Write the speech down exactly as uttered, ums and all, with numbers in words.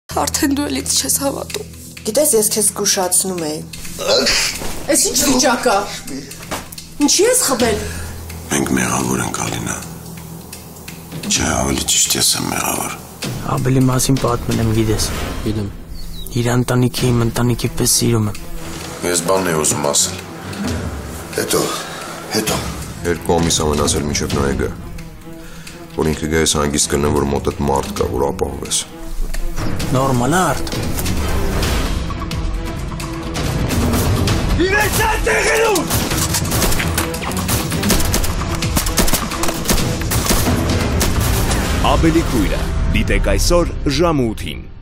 Արդեն դու էլ ինձ չես հավատում։ Գիտես, ես քեզ զգուշացնում էի։ Էս ինչ վիճակա։ Ինչի ես խմել։ Մենք մեղավոր ենք, Ալինա։ Չէ, ավելի ճիշտ ես եմ մեղավոր։ Աբելի մասին պատմել եմ, գիտես։ Գիտեմ։ Իր ընտանիքի իմ ընտանիքի պես սիրում եմ։ Ես բանն եմ ուզում ասել։ Հետո, հետո։ Երկու ամիս ամենացել մինչև նա է գա։ Որ ինքը գա ես հանգիստ կնեմ, որ մոտդ մարդ կա, որ ապահովես։ Նորմալ արդ։ Իրեցան տեղերում։ Abeli quyre, դիտեք այսօր ժամը ութին։